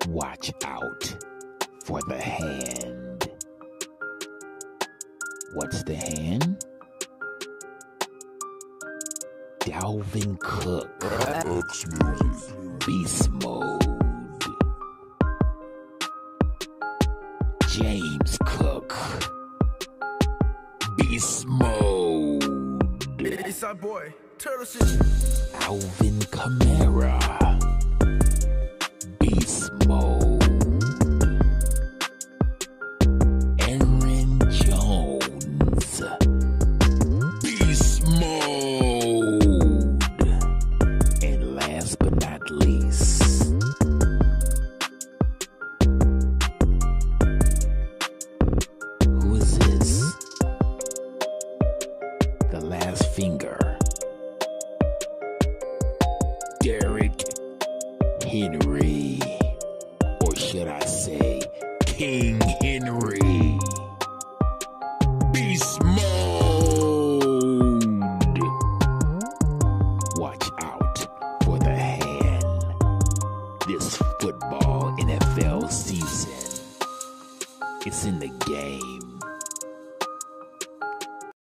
Watch out for the hand. What's the hand? Dalvin Cook. Cook's music. Beast Mode. James Cook. Beast Mode. It's our boy, Turtle City. Alvin Kamara. Beast Mode. Aaron Jones. Beast Mode. And last but not least, who is this? The last finger. Derrick Henry, or should I say King Henry. Beast Mode. Watch out for the hand. This football NFL season, it's in the game.